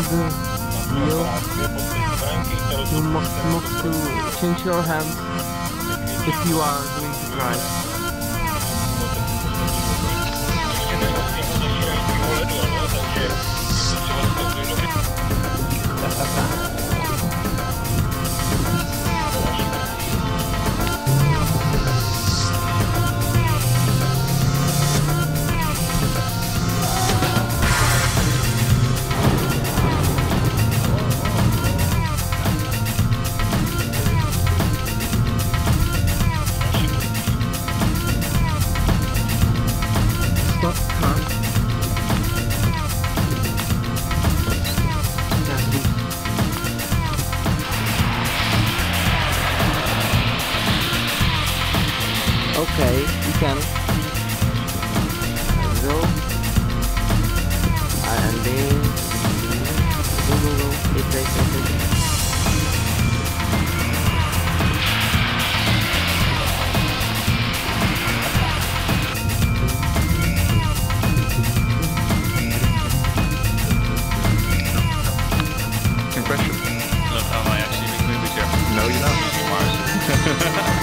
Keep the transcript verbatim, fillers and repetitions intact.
the wheel. You must must to change your hands if you are going to drive. Stop car. Okay, you can. Let's go. And then go go go. Wait, wait, wait, wait. Impression. Look how I actually make movies here. No, you're not.